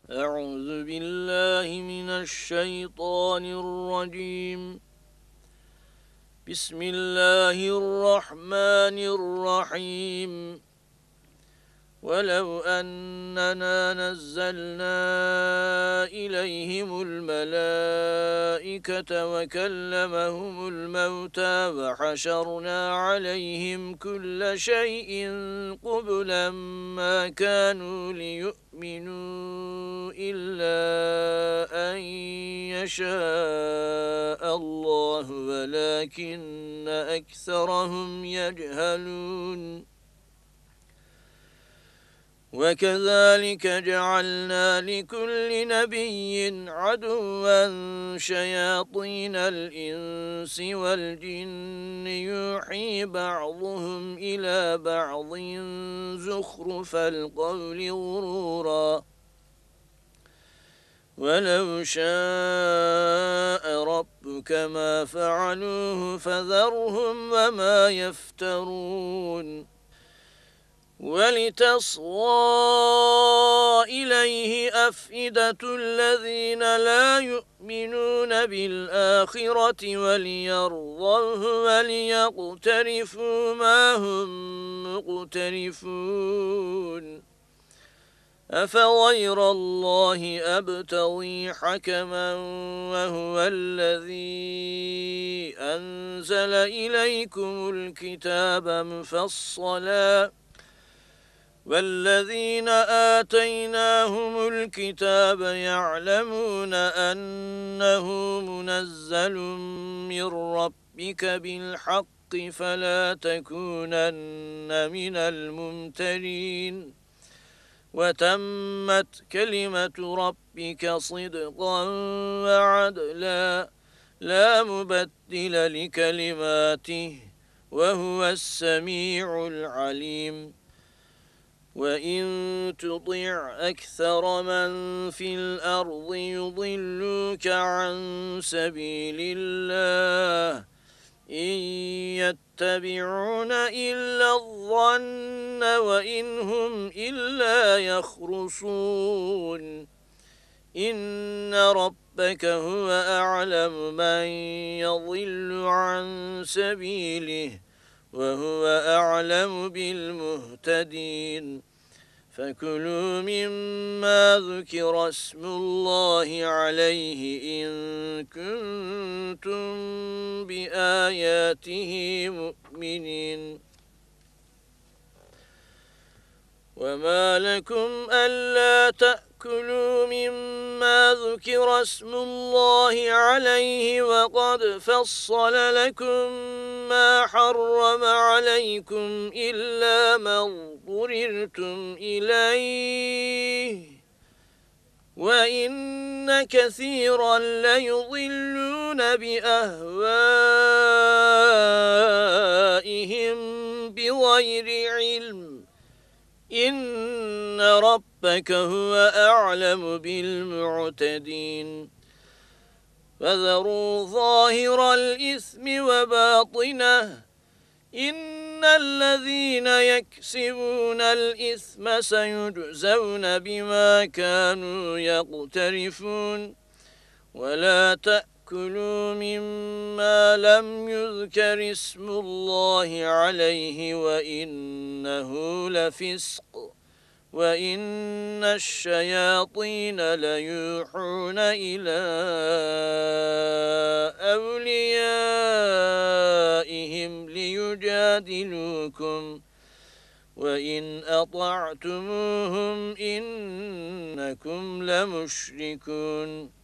أعوذ بالله من الشيطان الرجيم. بسم الله الرحمن الرحيم. ولو أننا نزلنا إليهم الملائكة وكلمهم الموتى وحشرنا عليهم كل شيء قبلا ما كانوا ليؤمنوا إلا أن يشاء الله ولكن أكثرهم يجهلون. وكذلك جعلنا لكل نبي عدوا شياطين الإنس والجن يوحي بعضهم إلى بعض زخرف القول غرورا ولو شاء ربك ما فعلوه فذرهم وما يفترون. ولتصغى إليه أفئدة الذين لا يؤمنون بالآخرة وليرضوه وليقترفوا ما هم مقترفون. أفغير الله أبتغي حكما وهو الذي أنزل إليكم الكتاب مفصلا والذين آتيناهم الكتاب يعلمون أنه منزل من ربك بالحق فلا تكونن من الممترين. وتمت كلمة ربك صدقا وعدلا لا مبدل لكلماته وهو السميع العليم. وإن تطع أكثر من في الأرض يضلوك عن سبيل الله إن يتبعون إلا الظن وإن هم إلا يخرصون. إن ربك هو أعلم من يضل عن سبيله وهو أعلم بالمهتدين. فكلوا مما ذكر اسم الله عليه إن كنتم بآياته مؤمنين. وما لكم ألا تأكلوا مما ذكر اسم الله عليه وقد فصل لكم ما حرم عليكم إلا ما اضطررتم إليه وإن كثيرا ليضلون بأهوائهم بغير علم. إن ربك هو أعلم بالمعتدين. فذروا ظاهر الإثم وباطنه إن الذين يكسبون الإثم سيجزون بما كانوا يقترفون. ولا تأكلوا مما لم يذكر اسم الله عليه وإنه لفسق وإن الشياطين ليوحون إلى أوليائهم ليجادلوكم وإن أطعتموهم إنكم لمشركون.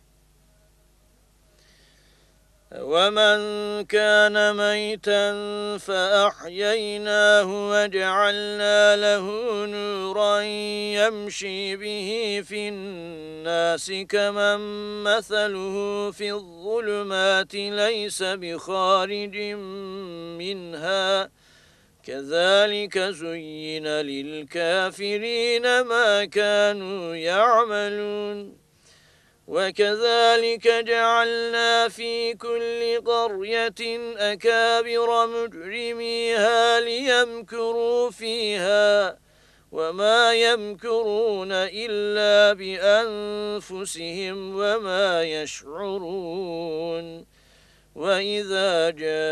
ومن كان ميتا فأحييناه وجعلنا له نورا يمشي به في الناس كمن مثله في الظلمات ليس بخارج منها كذلك زين للكافرين ما كانوا يعملون. وكذلك جعلنا في كل قرية أكابر مجرميها ليمكروا فيها وما يمكرون إلا بأنفسهم وما يشعرون وإذا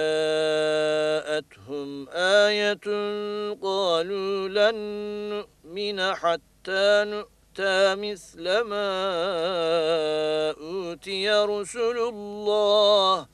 جاءتهم آية قالوا لن نؤمن حتى نؤتى مثل ما أوتي رسل الله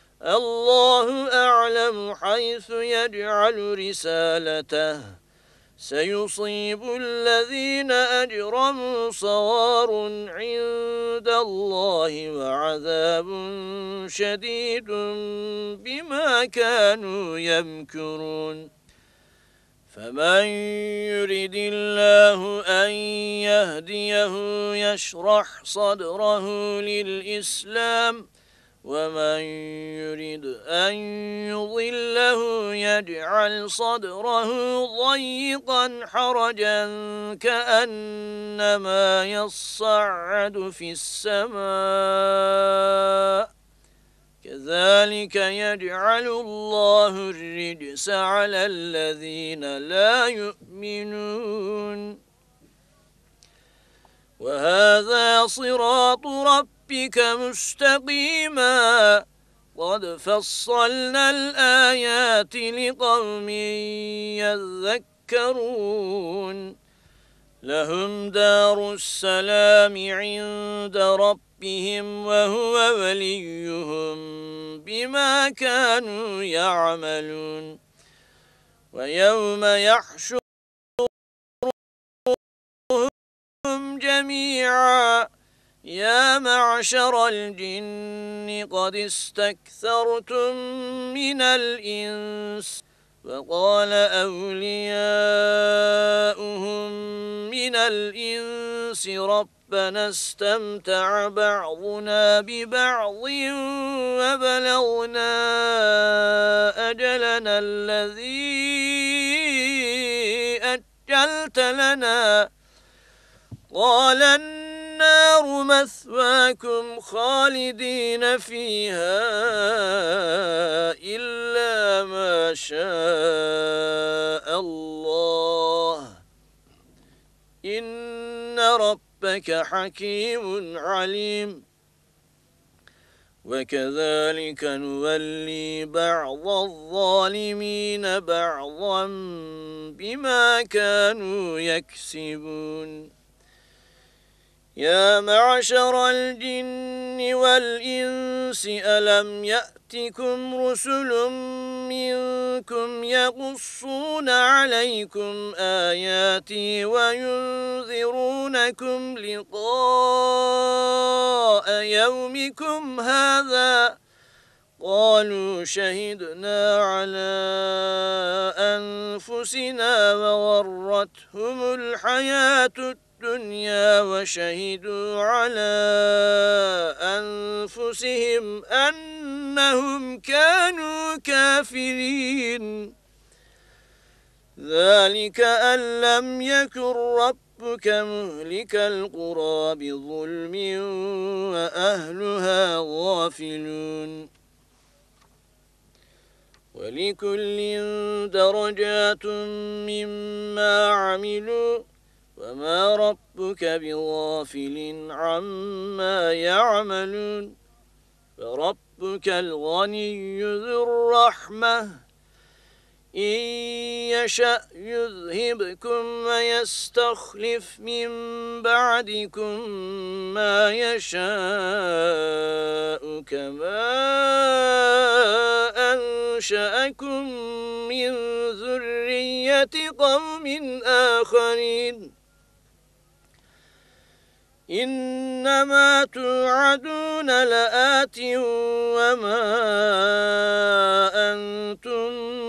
أعلم حيث يجعل رسالته سيصيب الذين أجرموا صغار عند الله وعذاب شديد بما كانوا يمكرون فمن يرد الله أن يهديه يشرح صدره للإسلام ومن يرد أن يضله يجعل صدره ضيقا حرجا كأنما يصعد في السماء كذلك يجعل الله الرجس على الذين لا يؤمنون وهذا صراط ربك مستقيما قد فصلنا الآيات لقوم يذكرون لهم دار السلام عند ربهم وهو وليهم بما كانوا يعملون ويوم يحشرهم جميعا يا معشر الجن قد استكثرتم من الإنس وقال أولياؤهم من الإنس ربنا استمتع بعضنا ببعض وبلغنا أجلنا الذي أجلت لنا قال النار مثواكم خالدين فيها إلا ما شاء الله إن ربك حكيم عليم وكذلك نولي بعض الظالمين بعضا بما كانوا يكسبون يا معشر الجن والإنس ألم يأتكم رسل منكم يقصون عليكم آياتي وينذرونكم لقاء يومكم هذا قالوا شهدنا على أنفسنا وغرتهم الحياة الدنيا وشهدوا على أنفسهم أنهم كانوا كافرين ذلك أن لم يكن ربك مهلك القرى بظلم وأهلها غافلون ولكل درجات مما عملوا وما ربك بغافل عما يعملون فربك الغني ذو الرحمة إن يشأ يذهبكم ويستخلف من بعدكم ما يشاء كما أنشأكم من ذرية قوم آخرين إنما توعدون لآت وما أنتم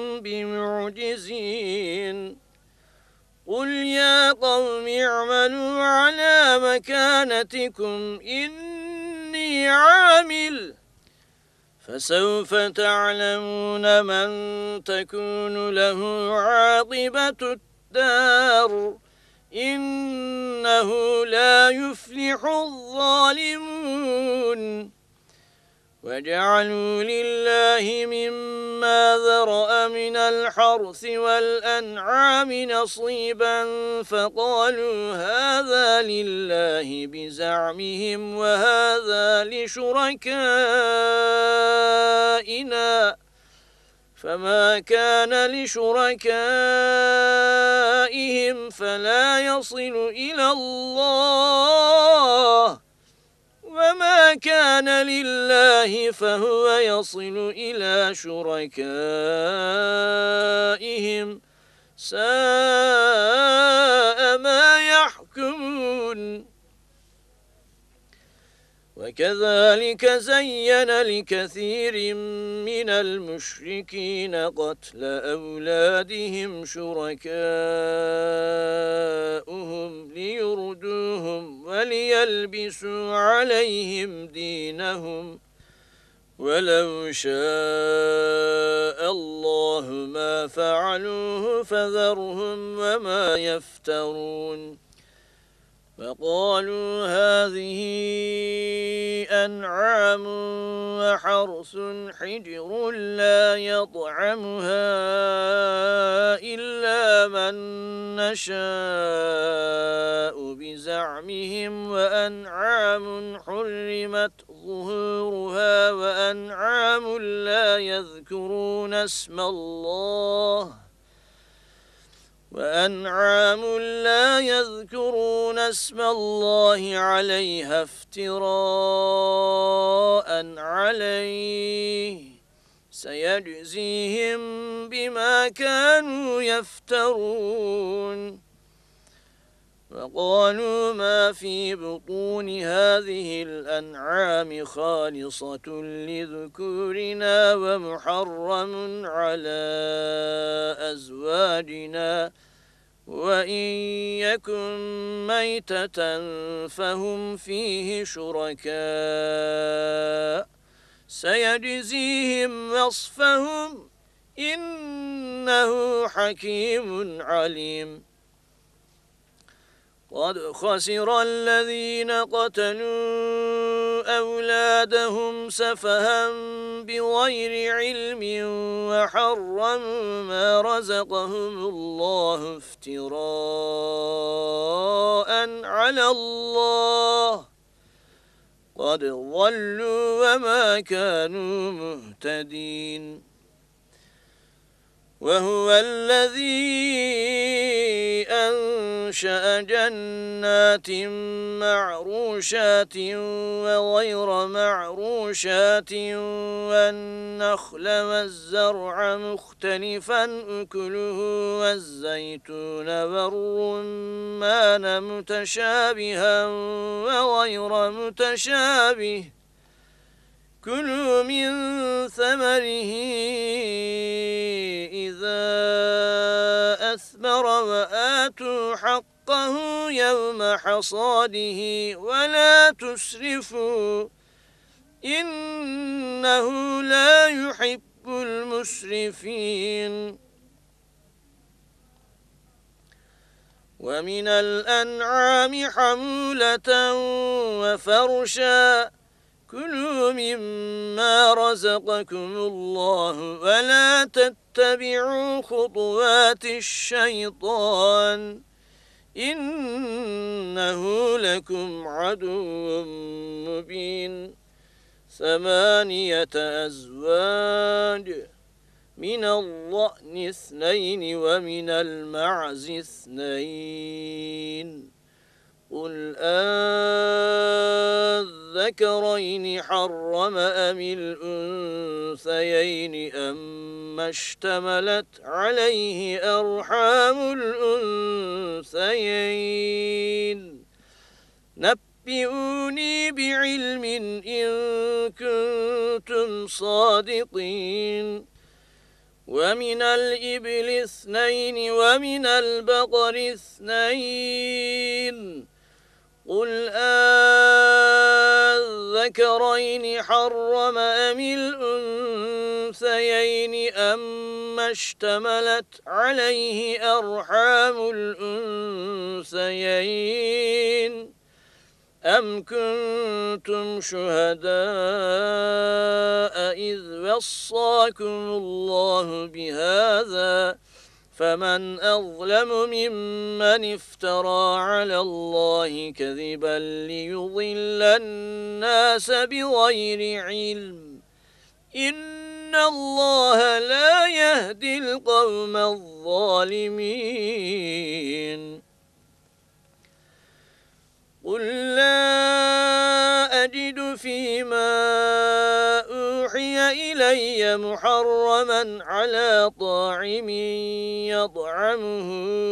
بمعجزين قل يا قوم اعملوا على مكانتكم إني عامل فسوف تعلمون من تكون له عاقبة الدار إنه لا يفلح الظالمون وجعلوا لله مما مما ذرأ من الحرث والأنعام نصيبا فقالوا هذا لله بزعمهم وهذا لشركائنا فما كان لشركائهم فلا يصل إلى الله وما كان لله فهو يصل إلى شركائهم ساء ما يحكمون وكذلك زين لكثير من المشركين قتل أولادهم شركاؤهم ليردوهم وليلبسوا عليهم دينهم ولو شاء الله ما فعلوه فذرهم وما يفترون فقالوا هذه أنعام وحرث حجر لا يطعمها إلا من نشاء بزعمهم وأنعام حرمت ظهورها وأنعام لا يذكرون اسم الله عليها افتراء عليه سيجزيهم بما كانوا يفترون وقالوا ما في بطون هذه الأنعام خالصة لذكورنا ومحرم على أزواجنا وإن يكن ميتة فهم فيه شركاء سيجزيهم وصفهم إنه حكيم عليم قد خسر الذين قتلوا أولادهم سفها بغير علم وحرموا ما رزقهم الله افتراء على الله قد ضلوا وما كانوا مهتدين وهو الذي أنشأ جنات معروشات وغير معروشات والنخل والزرع مختلفا أكله والزيتون والرمان متشابها وغير متشابه كلوا من ثمره إذا أثمر وآتوا حقه يوم حصاده ولا تسرفوا إنه لا يحب المسرفين ومن الأنعام حمولة وفرشا كلوا مما رزقكم الله ولا تتبعوا خطوات الشيطان إنه لكم عدو مبين 8 أزواج من الضأن 2 ومن المعز 2 قل أذكرين حرم أم الأنثيين أما اشتملت عليه أرحام الأنثيين نبئوني بعلم إن كنتم صادقين ومن الإبل 2 ومن البقر 2 قل أذكرين حرم أم الأنثيين أما اشتملت عليه أرحام الأنثيين أم كنتم شهداء إذ وصاكم الله بهذا فمن أظلم ممن افترى على الله كذبا ليضل الناس بغير علم إن الله لا يهدي القوم الظالمين قل لا أجد فيما أوحي إلي محرما على طاعم يطعمه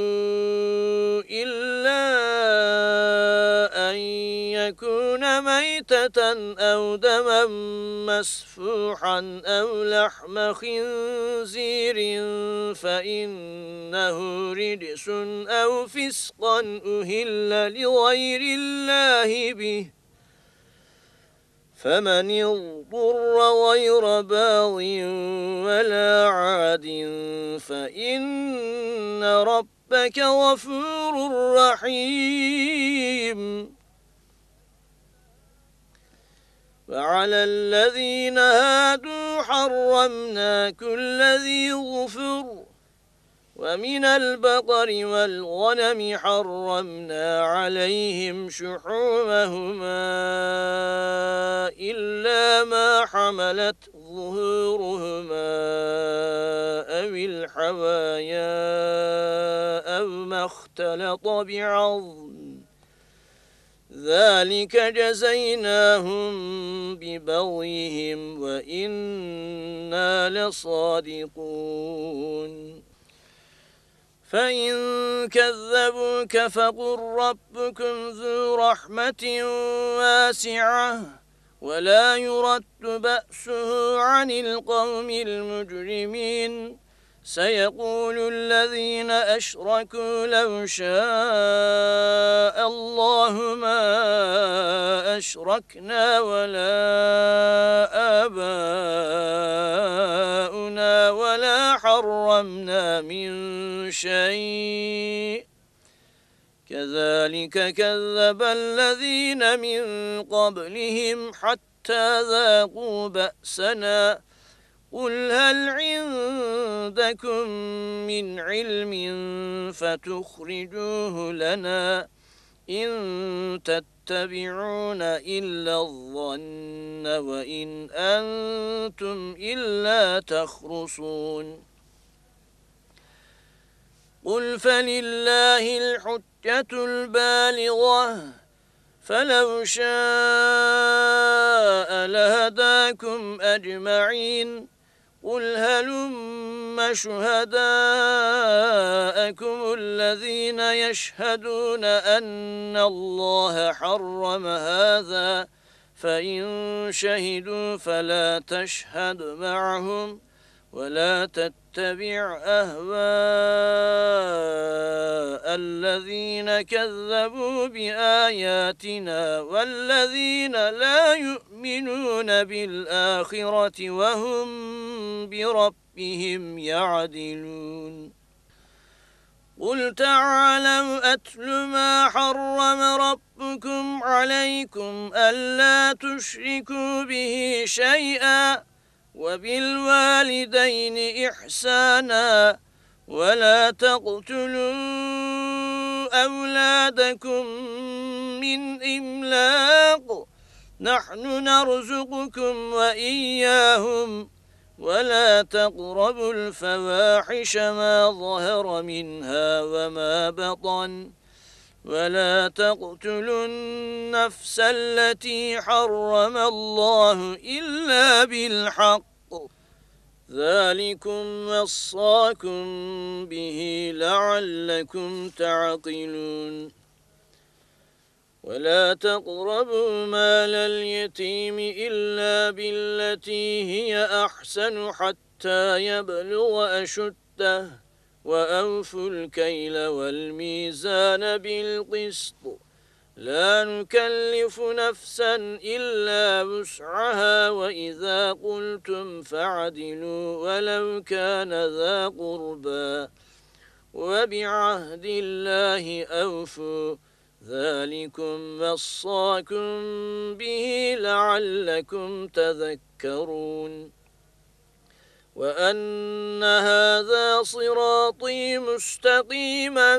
إلا أن يكون ميتة أو دما مسفوحا أو لحم خنزير فإنه رجس أو فسقا أهل لغير الله به فمن اضطر غير باغ ولا عاد فإن ربك غفور رحيم وعلى الذين هادوا حرمنا كل ذي ظفر ومن البقر والغنم حرمنا عليهم شحومهما إلا ما حملت ظهورهما أو الحوايا أو ما اختلط بعظم ذلك جزيناهم ببغيهم وإنا لصادقون فإن كذبوك فقل ربكم ذو رحمة واسعة ولا يرد بأسه عن القوم المجرمين سيقول الذين أشركوا لو شاء الله ما أشركنا ولا آباؤنا ولا حرمنا من شيء كذلك كذب الذين من قبلهم حتى ذاقوا بأسنا قل هل عندكم من علم فتخرجوه لنا إن تتبعون إلا الظن وإن أنتم إلا تخرصون قل فلله الحجة البالغة فلو شاء لهداكم أجمعين قل هلم شهداءكم الذين يشهدون أن الله حرم هذا فإن شهدوا فلا تشهد معهم ولا تتبع أهواء الذين كذبوا بآياتنا والذين لا يؤمنون بالآخرة وهم بربهم يعدلون قل تعالوا أتل ما حرم ربكم عليكم ألا تشركوا به شيئا وبالوالدين إحسانا ولا تقتلوا أولادكم من إملاق نحن نرزقكم وإياهم ولا تقربوا الفواحش ما ظهر منها وما بطن ولا تقتلوا النفس التي حرم الله إلا بالحق ذلكم وصاكم به لعلكم تعقلون ولا تقربوا مال اليتيم إلا بالتي هي أحسن حتى يبلغ أشده وأوفوا الكيل والميزان بالقسط لا نكلف نفسا إلا وسعها وإذا قلتم فاعدلوا ولو كان ذا قربى وبعهد الله أوفوا ذلكم وصاكم به لعلكم تذكرون وأن هذا صراطي مستقيما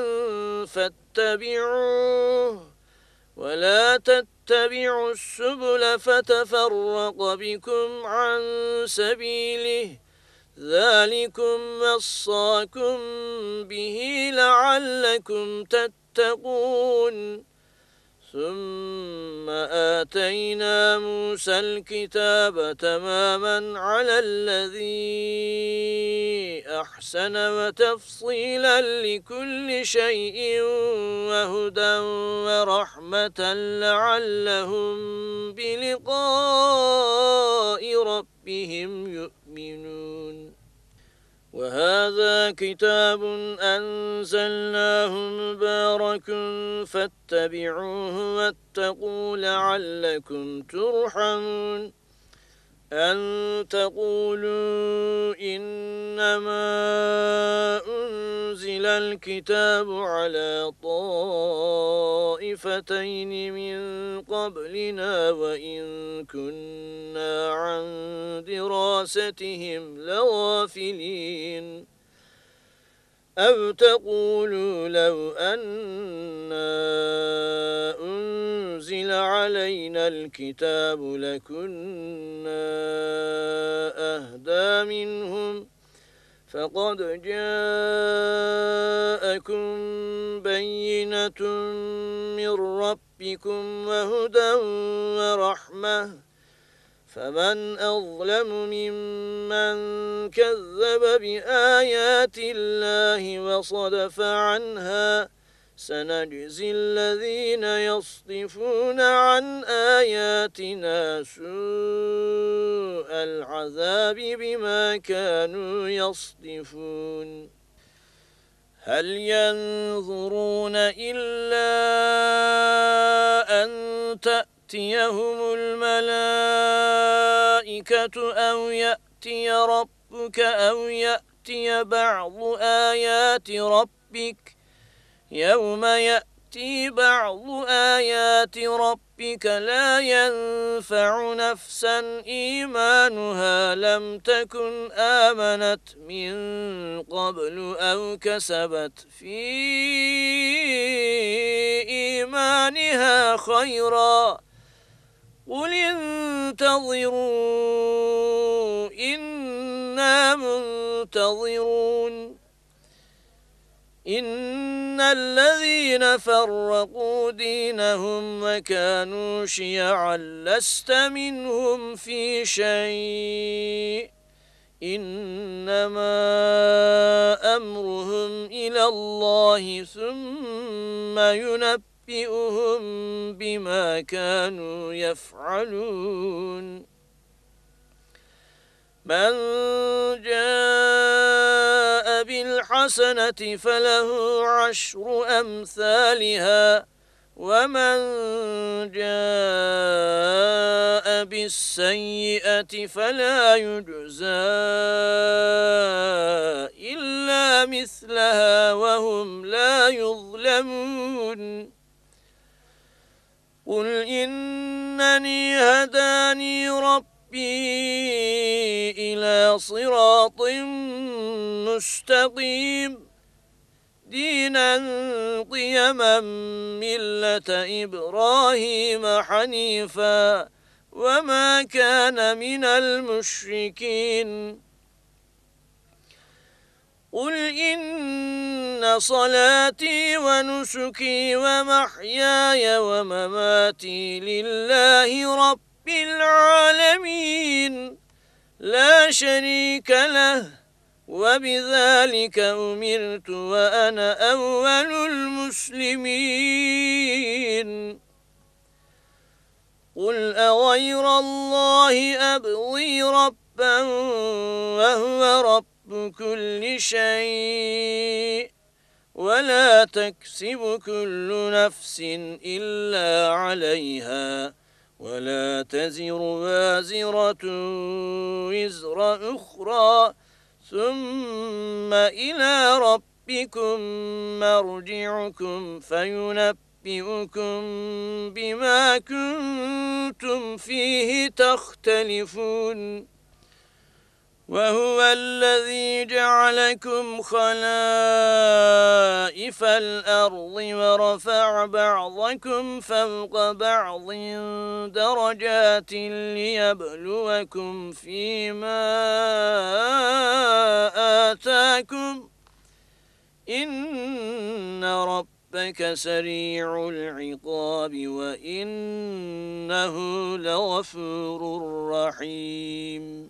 فاتبعوه ولا تتبعوا السبل فتفرق بكم عن سبيله ذلكم وصاكم به لعلكم تتقون ثم آتينا موسى الكتاب تماما على الذي أحسن وتفصيلا لكل شيء وهدى ورحمة لعلهم بلقاء ربهم يؤمنون وهذا كتاب أنزلناه مبارك فاتبعوه واتقوا لعلكم ترحمون أن تقولوا إنما أنزل الكتاب على طائفتين من قبلنا وإن كنا عن دراستهم لغافلين أو تقولوا لو أنا أنزل علينا الكتاب لكنا أهدى منهم فقد جاءكم بينة من ربكم وهدى ورحمة فمن أظلم ممن كذب بآيات الله وصدف عنها سنجزي الذين يصدفون عن آياتنا سوء العذاب بما كانوا يصدفون هل ينظرون إلا أن تأتيهم الملائكة أو يأتي ربك أو يأتي بعض آيات ربك يوم يأتي بعض آيات ربك لا ينفع نفسا إيمانها لم تكن آمنت من قبل أو كسبت في إيمانها خيرا قل انتظروا إنا منتظرون إن الذين فرقوا دينهم وكانوا شيعا لست منهم في شيء إنما أمرهم إلى الله ثم ينبئهم بما كانوا يفعلون من جاء بالحسنة فله عشر أمثالها ومن جاء بالسيئة فلا يجزى إلا مثلها وهم لا يظلمون قل إنني هداني ربي إلى صراط مستقيم دينا قيما ملة إبراهيم حنيفا وما كان من المشركين قل إن صلاتي ونسكي ومحياي ومماتي لله رب العالمين لا شريك له وبذلك أمرت وأنا أول المسلمين قل أغير الله أبغي ربا وهو رب كل شيء ولا تكسب كل نفس إلا عليها ولا تزر وازرة وزر أخرى ثم إلى ربكم مرجعكم فينبئكم بما كنتم فيه تختلفون وهو الذي جعلكم خلائف الأرض ورفع بعضكم فوق بعض درجات ليبلوكم فيما آتاكم إن ربك سريع العقاب وإنه لغفور رحيم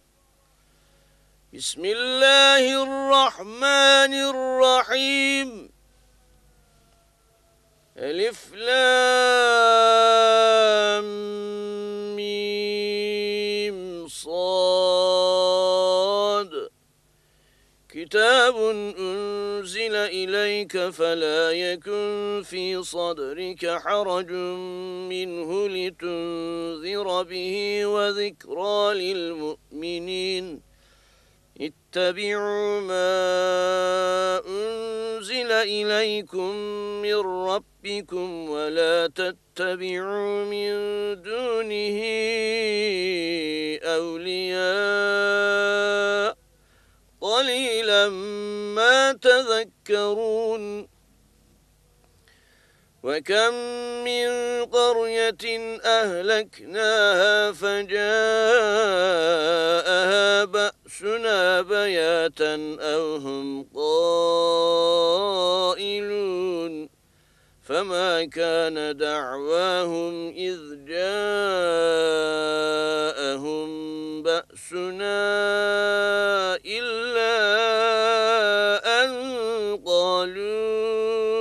بسم الله الرحمن الرحيم ألف لام ميم صاد كتاب أنزل إليك فلا يكن في صدرك حرج منه لتنذر به وذكرى للمؤمنين اتبعوا ما أنزل إليكم من ربكم ولا تتبعوا من دونه أولياء قليلا ما تذكرون وكم من قرية أهلكناها فجاءها بأسنا بياتا أو هم قائلون فما كان دعواهم إذ جاءهم بأسنا إلا أن قالوا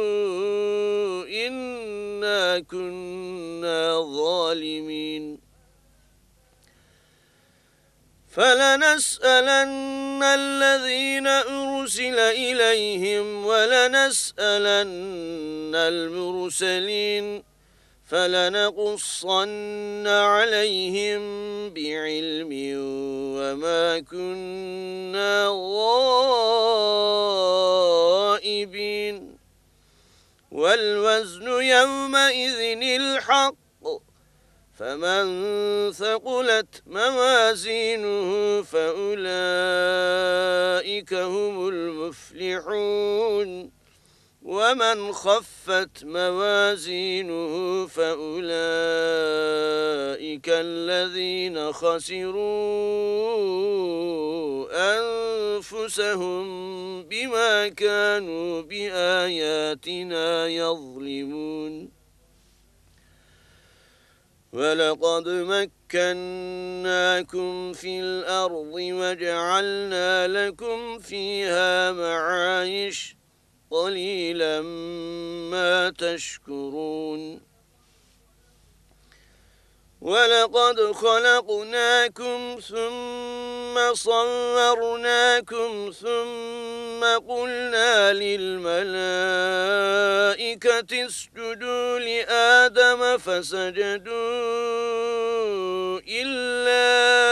إنا كنا ظالمين فلنسألن الذين أرسل إليهم ولنسألن المرسلين فلنقصن عليهم بعلم وما كنا غائبين والوزن يومئذ الحق فمن ثقلت موازينه فأولئك هم المفلحون ومن خفت موازينه فأولئك الذين خسروا أنفسهم بما كانوا بآياتنا يظلمون ولقد مكناكم في الأرض وجعلنا لكم فيها معايش قليلا ما تشكرون ولقد خلقناكم ثم صورناكم ثم قلنا للملائكة اسجدوا لآدم فسجدوا إلا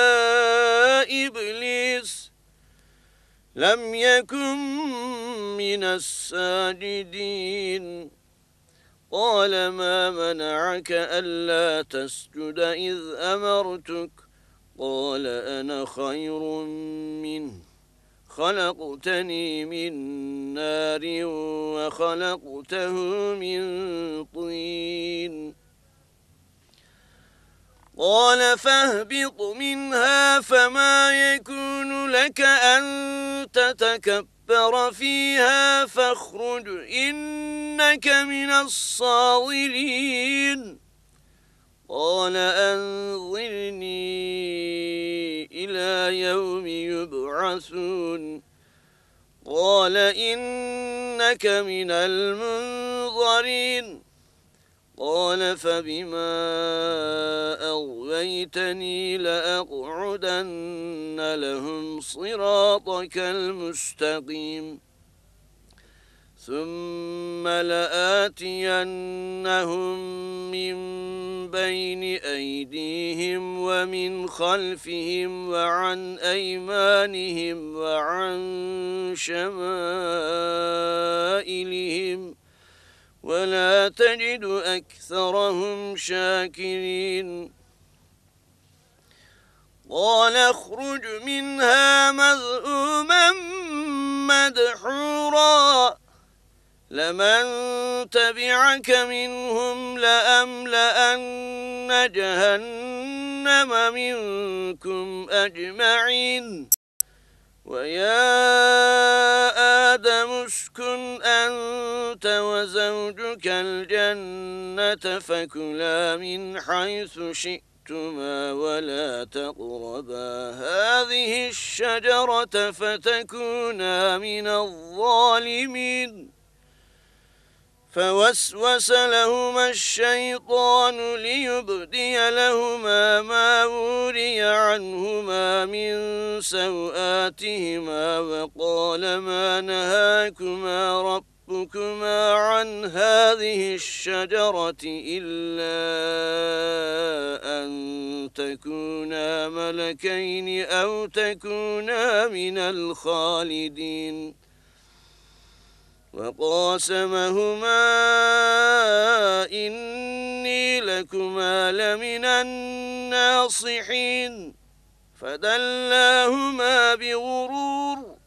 إبليس لم يكن من الساجدين قال ما منعك ألا تسجد إذ أمرتك قال أنا خير منه خلقتني من نار وخلقته من طين قال فاهبط منها فما يكون لك أن تتكبر فيها فاخرج إنك من الصاغرين قال أنظرني إلى يوم يبعثون قال إنك من المنظرين قال فبما أغويتني لأقعدن لهم صراطك المستقيم ثم لآتينهم من بين أيديهم ومن خلفهم وعن أيمانهم وعن شمائلهم ولا تجد أكثرهم شاكرين قال اخرج منها مذءوما مدحورا لمن تبعك منهم لأملأن جهنم منكم أجمعين ويا آدم اسكن أنت وزوجك الجنة فكلا من حيث شئتما ولا تقربا هذه الشجرة فتكونا من الظالمين فوسوس لهما الشيطان ليبدي لهما ما وري عنهما من سوآتهما وقال ما نهاكما ربكما عن هذه الشجرة إلا أن تكونا ملكين أو تكونا من الخالدين وقاسمهما إني لكما لمن الناصحين فدلاهما بغرور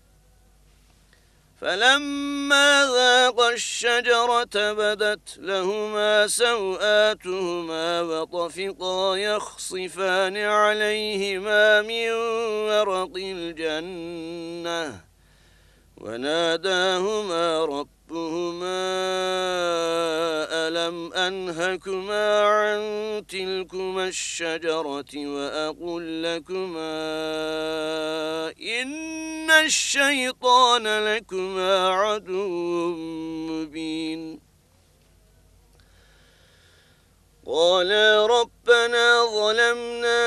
فلما ذاقا الشجرة بدت لهما سوآتهما وطفقا يخصفان عليهما من ورق الجنة وناداهما ربهما ألم أنهكما عن تلكما الشجرة وأقل لكما إن الشيطان لكما عدو مبين قالا ربنا ظلمنا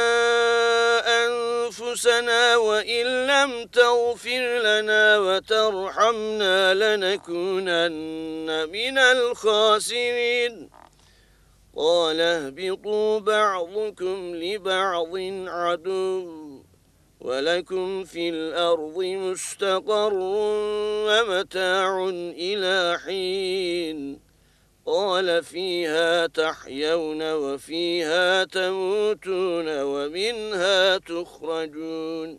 أنفسنا وإن لم تغفر لنا وترحمنا لنكونن من الخاسرين قال اهبطوا بعضكم لبعض عدو ولكم في الأرض مستقر ومتاع إلى حين قال فيها تحيون وفيها تموتون ومنها تخرجون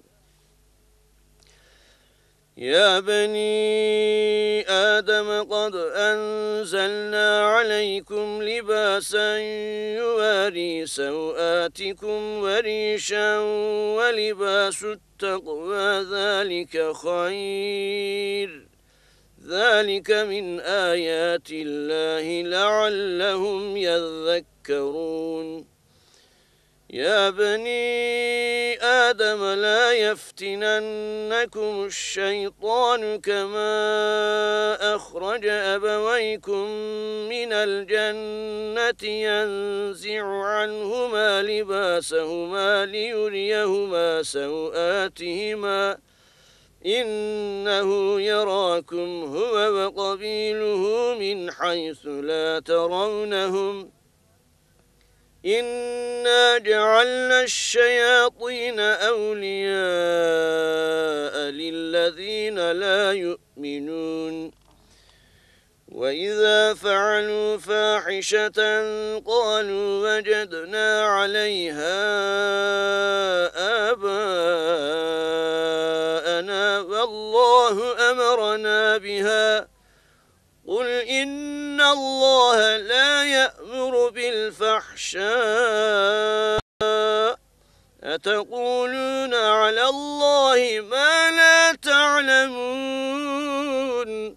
يا بني آدم قد أنزلنا عليكم لباسا يواري سوآتكم وريشا ولباس التقوى ذلك خير ذلك من آيات الله لعلهم يذكرون يا بني آدم لا يفتننكم الشيطان كما أخرج أبويكم من الجنة ينزع عنهما لباسهما ليريهما سوآتهما إنه يراكم هو وقبيله من حيث لا ترونهم إنا جعلنا الشياطين أولياء للذين لا يؤمنون وإذا فعلوا فاحشة قالوا وجدنا عليها آباءنا والله أمرنا بها قل إن الله لا يأمر بالفحشاء أتقولون على الله ما لا تعلمون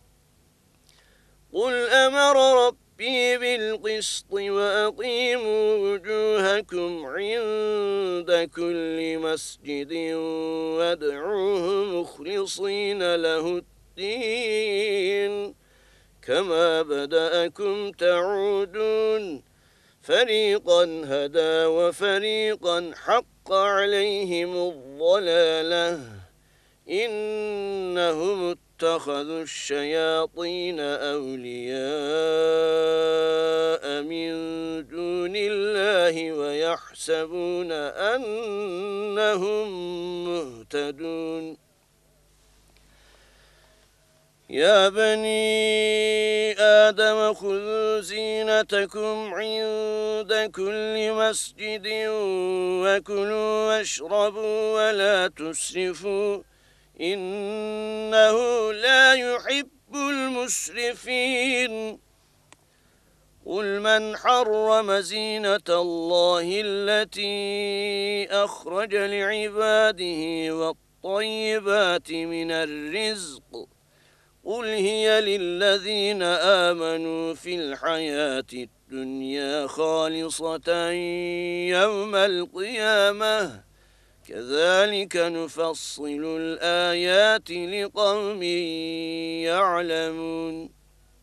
قل أمر ربي بالقسط وأقيموا وجوهكم عند كل مسجد وادعوه مخلصين له الدين كما بدأكم تعودون فريقا هدى وفريقا حق عليهم الضلالة إنهم اتخذوا الشياطين أولياء من دون الله ويحسبون أنهم مهتدون يا بني آدم وخذوا زينتكم عند كل مسجد وكلوا واشربوا ولا تسرفوا إنه لا يحب المسرفين قل من حرم زينة الله التي أخرج لعباده والطيبات من الرزق قل هي للذين آمنوا في الحياة الدنيا خالصة يوم القيامة كذلك نفصل الآيات لقوم يعلمون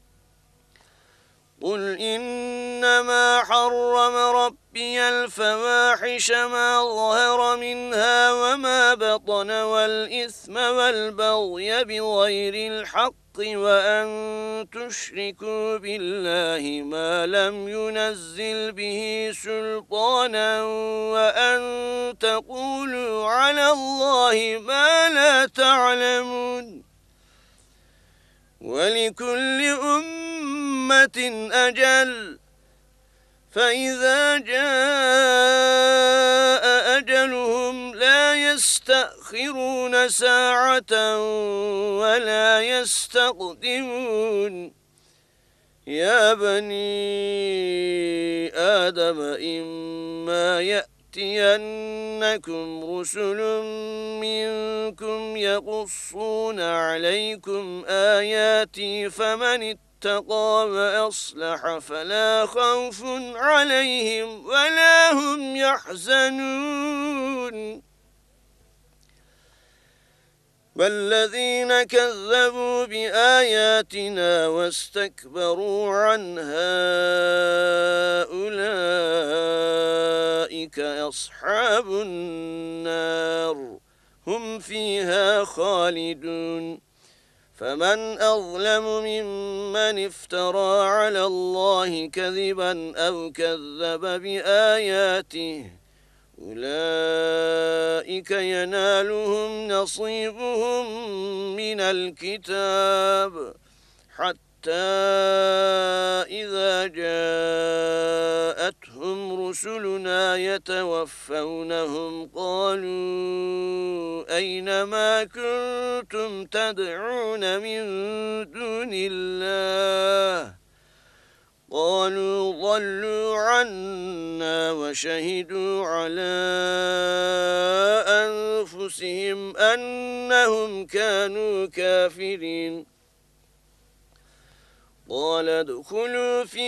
قل إنما حرم ربي الفواحش ما ظهر منها وما بطن والإثم والبغي بغير الحق وأن تشركوا بالله ما لم ينزل به سلطانا وأن تقولوا على الله ما لا تعلمون ولكل أمة أجل فإذا جاء أجلهم لا يستأخرون ساعة ولا يستقدمون يا بني آدم إما يأتينكم رسل منكم يقصون عليكم آياتي فمن اتقى وأصلح فلا خوف عليهم ولا هم يحزنون والذين كذبوا بآياتنا واستكبروا عنها أولئك أصحاب النار هم فيها خالدون فمن أظلم ممن افترى على الله كذبا أو كذب بآياته أولئك ينالهم نصيبهم من الكتاب حتى إذا جاءتهم رسلنا يتوفونهم قالوا أين ما كنتم تدعون من دون الله قالوا ضلوا عنا وشهدوا على أنفسهم أنهم كانوا كافرين قال ادخلوا في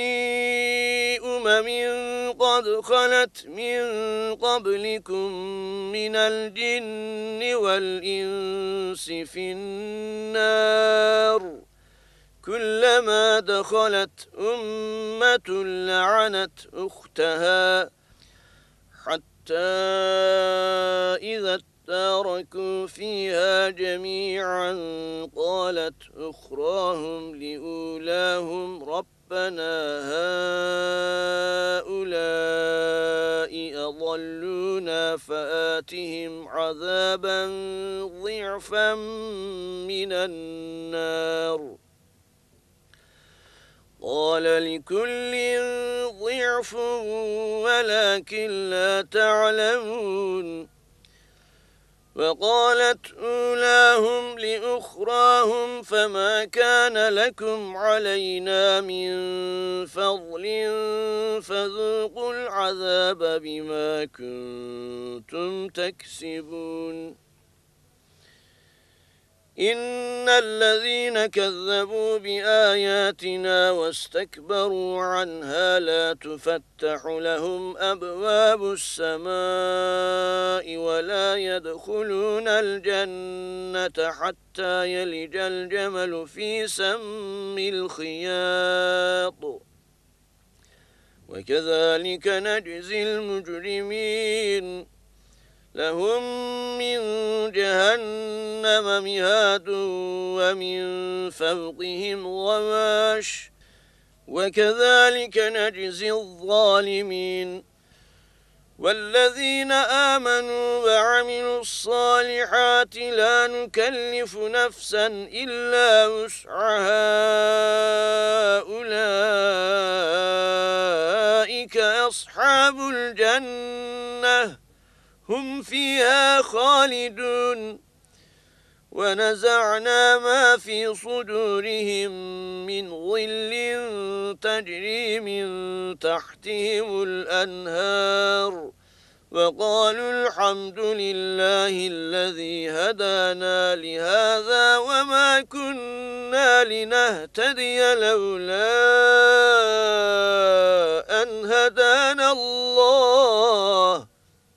قد خلت من قبلكم من الجن والإنس في النار كلما دخلت أمة لعنت أختها حتى إذا اداركوا فيها جميعا قالت أخراهم لأولاهم ربنا هؤلاء أضلونا فآتهم عذابا ضعفا من النار قال لكل ضعف ولكن لا تعلمون وقالت أولاهم لأخراهم فما كان لكم علينا من فضل فذوقوا العذاب بما كنتم تكسبون إن الذين كذبوا بآياتنا واستكبروا عنها لا تفتح لهم أبواب السماء ولا يدخلون الجنة حتى يلج الجمل في سم الخياط وكذلك نجزي المجرمين لهم من جهنم مهاد ومن فوقهم غواش وكذلك نجزي الظالمين والذين آمنوا وعملوا الصالحات لا نكلف نفسا إلا وسعها أولئك الجنة هم فيها خالدون ونزعنا ما في صدورهم من غل تجري من تحتهم الأنهار وقالوا الحمد لله الذي هدانا لهذا وما كنا لنهتدي لولا أن هدانا الله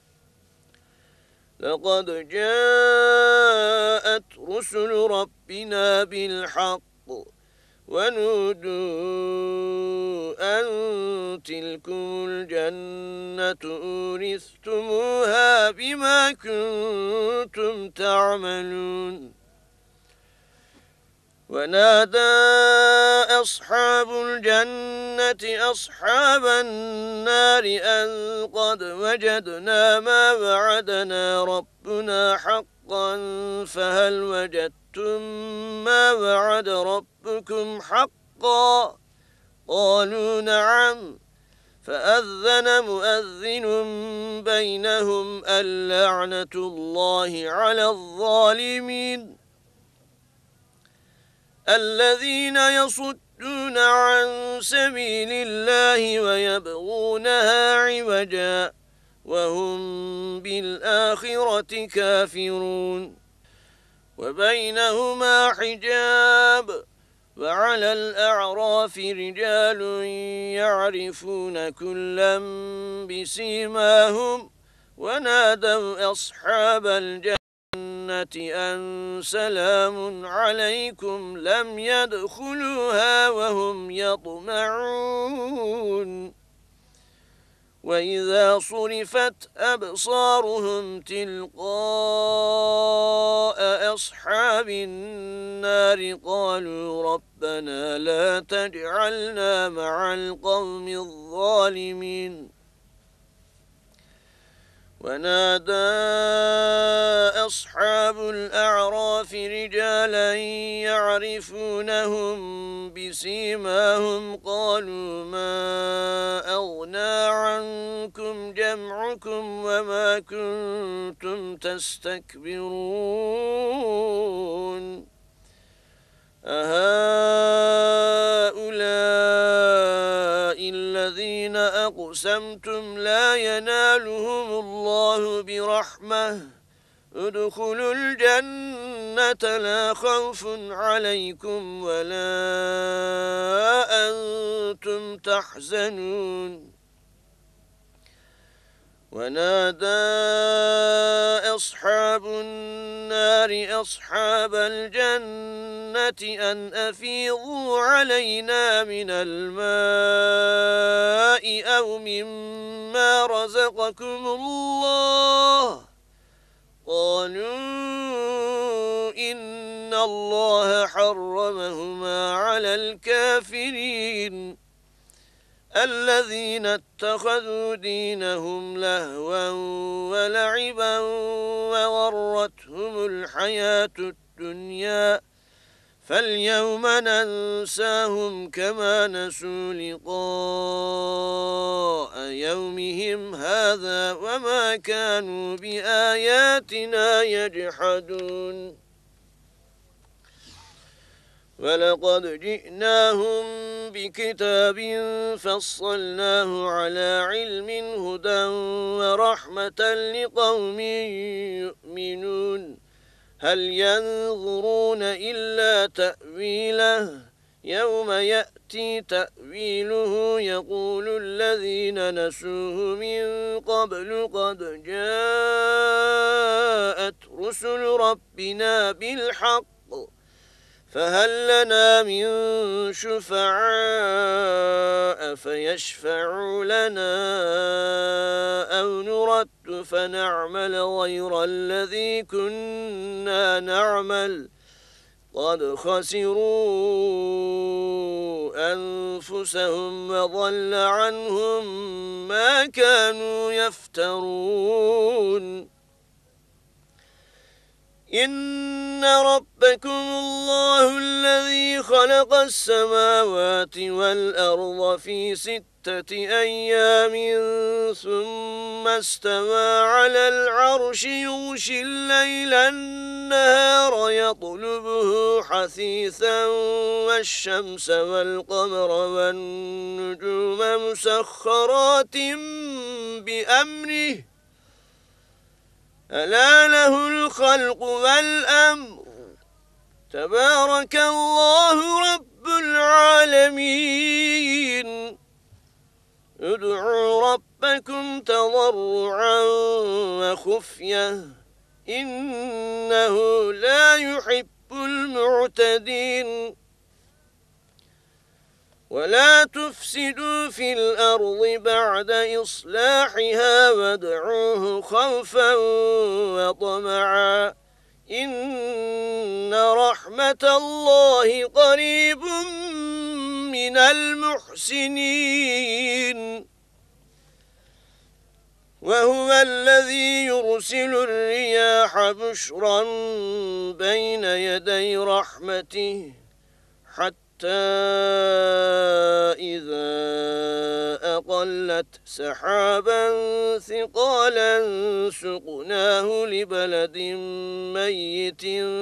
لقد جاءت رسل ربنا بالحق ونودوا أن تلكم الجنة أورثتموها بما كنتم تعملون ونادى أصحاب الجنة أصحاب النار أن قد وجدنا ما وعدنا ربنا حقا فهل وجدتم ما وعد ربكم حقا قالوا نعم فأذن مؤذن بينهم اللعنة الله على الظالمين الذين يصدون عن سبيل الله ويبغونها عوجا وهم بالآخرة كافرون وبينهما حجاب وعلى الأعراف رجال يعرفون كلا بسيماهم ونادوا أصحاب الجنة أن سلام عليكم لم يدخلوها وهم يطمعون وإذا صرفت أبصارهم تلقاء أصحاب النار قالوا ربنا لا تجعلنا مع القوم الظالمين ونادى أصحاب الأعراف رجالا يعرفونهم بسيماهم قالوا ما أغنى عنكم جمعكم وما كنتم تستكبرون أهؤلاء الذين أقسمتم لا ينالهم الله برحمة ادخلوا الجنة لا خوف عليكم ولا أنتم تحزنون ونادى أصحاب النار أصحاب الجنة أن أفيضوا علينا من الماء أو مما رزقكم الله قالوا إن الله حرمهما على الكافرين الذين اتخذوا دينهم لهوا ولعبا وغرتهم الحياة الدنيا فاليوم ننساهم كما نسوا لقاء يومهم هذا وما كانوا بآياتنا يجحدون ولقد جئناهم بكتاب فصلناه على علم هدى ورحمة لقوم يؤمنون هل ينظرون إلا تأويله يوم يأتي تأويله يقول الذين نسوه من قبل قد جاءت رسل ربنا بالحق فهل لنا من شفعاء فيشفعوا لنا أو نرد فنعمل غير الذي كنا نعمل قد خسروا أنفسهم وضل عنهم ما كانوا يفترون إن ربكم الله الذي خلق السماوات والأرض في 6 أيام ثم استوى على العرش يغشي الليل النهار يطلبه حثيثا والشمس والقمر والنجوم مسخرات بأمره ألا له الخلق والأمر تبارك الله رب العالمين ادعوا ربكم تضرعا وخفية إنه لا يحب المعتدين ولا تفسدوا في الأرض بعد إصلاحها وادعوه خوفا وطمعا إن رحمة الله قريب من المحسنين وهو الذي يرسل الرياح بشرا بين يدي رحمته حتى إذا أقلت سحابا ثقالا سقناه لبلد ميت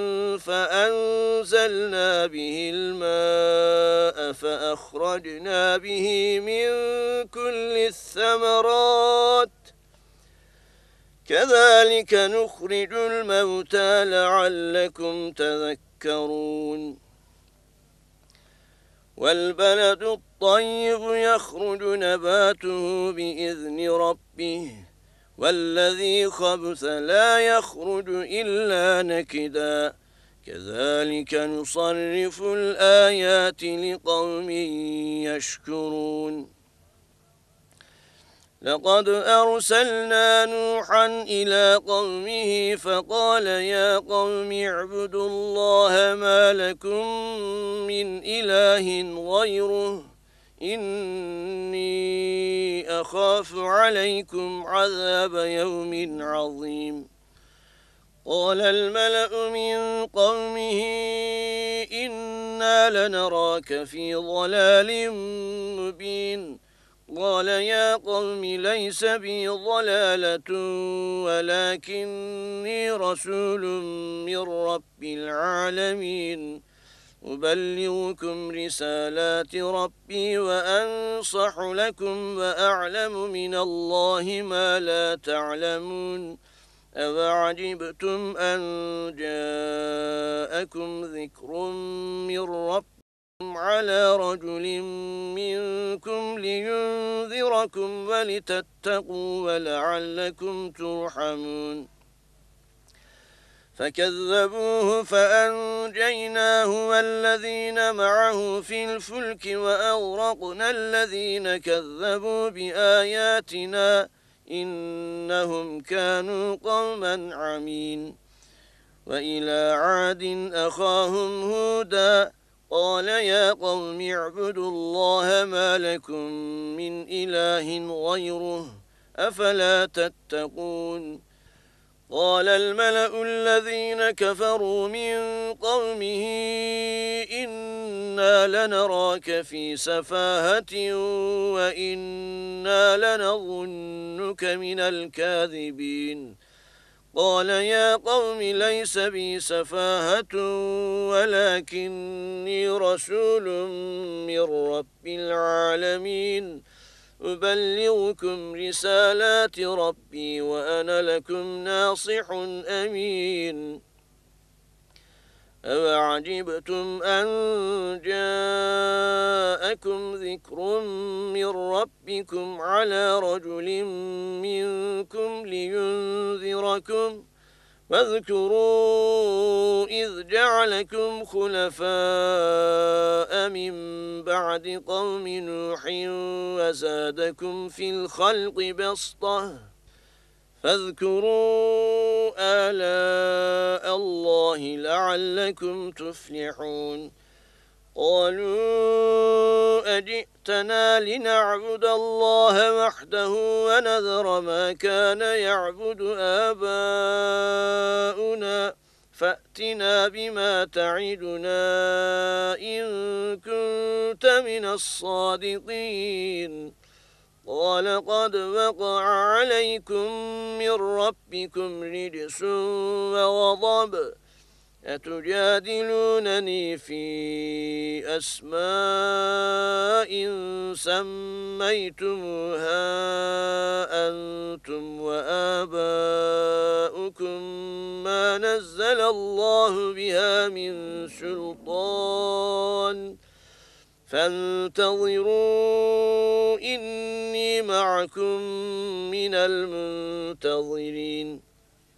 فأنزلنا به الماء فأخرجنا به من كل الثمرات كذلك نخرج الموتى لعلكم تذكرون والبلد الطيب يخرج نباته بإذن ربه والذي خبث لا يخرج إلا نكدا كذلك نصرف الآيات لقوم يشكرون لقد أرسلنا نوحا إلى قومه فقال يا قوم اعبدوا الله ما لكم من إله غيره إني أخاف عليكم عذاب يوم عظيم قال الملأ من قومه إنا لنراك في ضلال مبين قال يا قوم ليس بي ضلالة ولكني رسول من رب العالمين أبلغكم رسالات ربي وأنصح لكم وأعلم من الله ما لا تعلمون أوعجبتم أن جاءكم ذكر من ربكم على رجل منكم لينذركم ولتتقوا ولعلكم ترحمون فكذبوه فأنجيناه والذين معه في الفلك وأغرقنا الذين كذبوا بآياتنا إنهم كانوا قوما عمين وإلى عاد أخاهم هودا قال يا قوم اعبدوا الله ما لكم من إله غيره أفلا تتقون قال الملأ الذين كفروا من قومه إنا لنراك في سفاهة وإنا لنظنك من الكاذبين قال يا قوم ليس بي سفاهة ولكني رسول من رب العالمين أبلغكم رسالات ربي وأنا لكم ناصح أمين أوعجبتم أن جاءكم ذكر من ربكم على رجل منكم لينذركم واذكروا إذ جعلكم خلفاء من بعد قوم نوح وزادكم في الخلق بسطة فاذكروا آلاء الله لعلكم تفلحون قالوا أجئتنا لنعبد الله وحده ونذر ما كان يعبد آباؤنا فأتنا بما تعدنا إن كنت من الصادقين. قال قد وقع عليكم من ربكم رجس وغضب، أتجادلونني في أسماء سميتموها أنتم وآباؤكم ما نزل الله بها من سلطان، فانتظروا إني معكم من المنتظرين.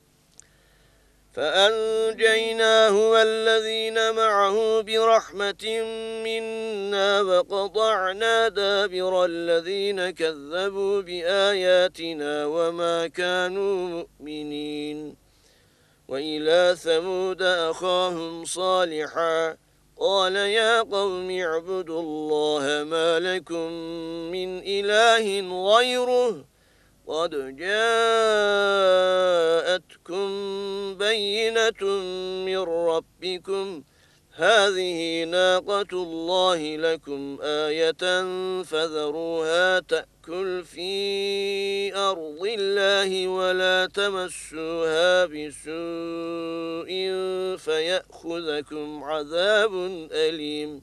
فأنجيناه والذين معه برحمة منا وقطعنا دابر الذين كذبوا بآياتنا وما كانوا مؤمنين. وإلى ثمود أخاهم صالحا قال يا قوم اعبدوا الله ما لكم من إله غيره قد جاءتكم بينة من ربكم هذه ناقة الله لكم آية فذروها تأكل في أرض الله ولا تمسوها بسوء فيأخذكم عذاب أليم.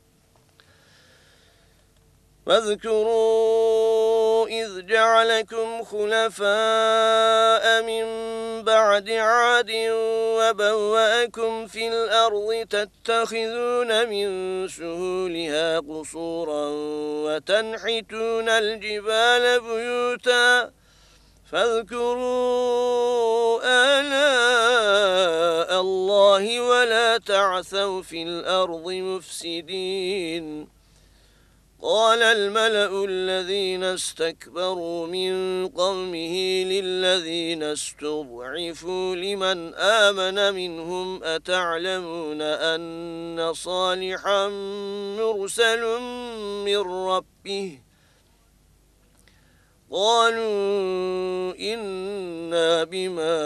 واذكروا إذ جعلكم خلفاء من بعد عاد وبوأكم في الأرض تتخذون من سهولها قصورا وتنحتون الجبال بيوتا فاذكروا آلاء الله ولا تعثوا في الأرض مفسدين. قال الملأ الذين استكبروا من قومه للذين استضعفوا لمن آمن منهم أتعلمون أن صالحا مرسل من ربه قالوا إنا بما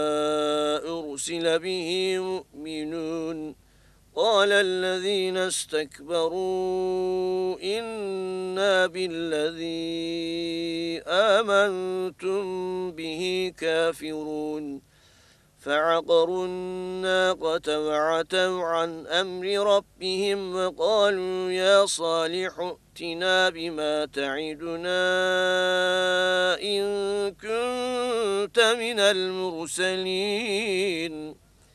أرسل به مؤمنون. قال الذين استكبروا إنا بالذي آمنتم به كافرون. فعقروا الناقة وعتوا عن أمر ربهم وقالوا يا صالح ائتنا بما تعدنا إن كنت من المرسلين.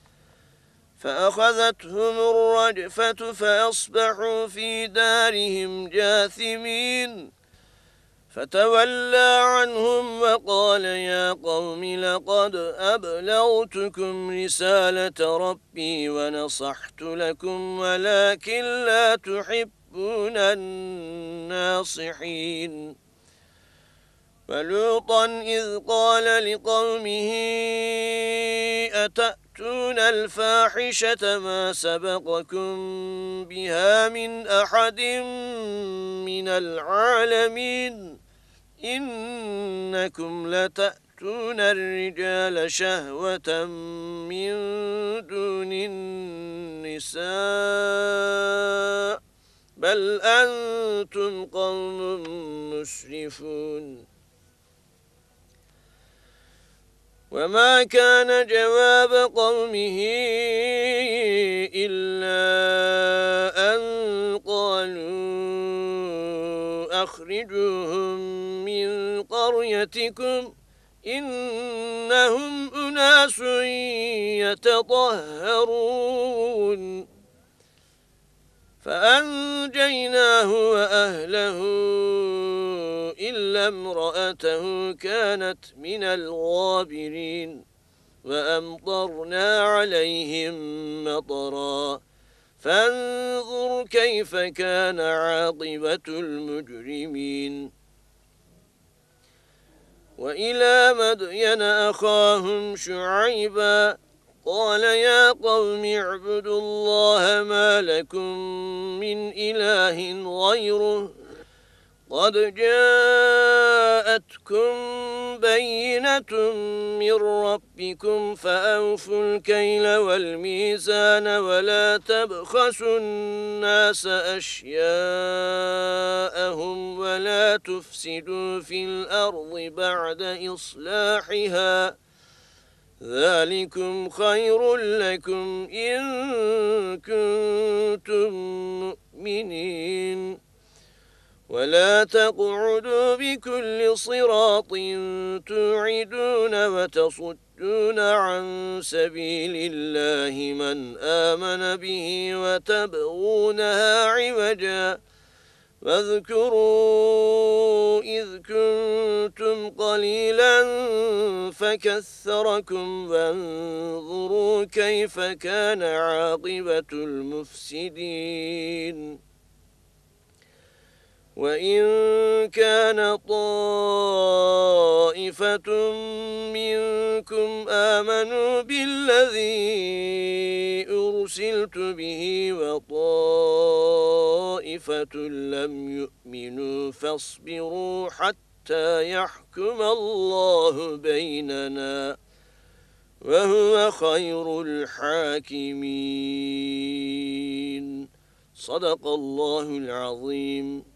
فأخذتهم الرجفة فأصبحوا في دارهم جاثمين. فتولى عنهم وقال يا قوم لقد أبلغتكم رسالة ربي ونصحت لكم ولكن لا تحبون الناصحين. ولوطا إذ قال لقومه أتأتون الفاحشة ما سبقكم بها من أحد من العالمين إنكم لتأتون الرجال شهوة من دون النساء بل أنتم قوم مسرفون. وما كان جواب قومه إلا أن قالوا أخرجوهم من قريتكم إنهم أناس يتطهرون. فأنجيناه وأهله إلا امرأته كانت من الغابرين. وأمطرنا عليهم مطرا فانظر كيف كان عاقبة المجرمين. وإلى مدين أخاهم شعيبا قال يا قوم اعبدوا الله ما لكم من إله غيره قد جاءتكم بينة من ربكم فأوفوا الكيل والميزان ولا تبخسوا الناس أشياءهم ولا تفسدوا في الأرض بعد إصلاحها ذلكم خير لكم إن كنتم مؤمنين ولا تقعدوا بكل صراط توعدون وتصدون عن سبيل الله من آمن به وتبغونها عوجا واذكروا إذ كنتم قليلا فكثركم وانظروا كيف كان عاقبة المفسدين وإن كان طائفة منكم آمنوا بالذي أرسلت به وطائفة لم يؤمنوا فاصبروا حتى يحكم الله بيننا وهو خير الحاكمين. صدق الله العظيم.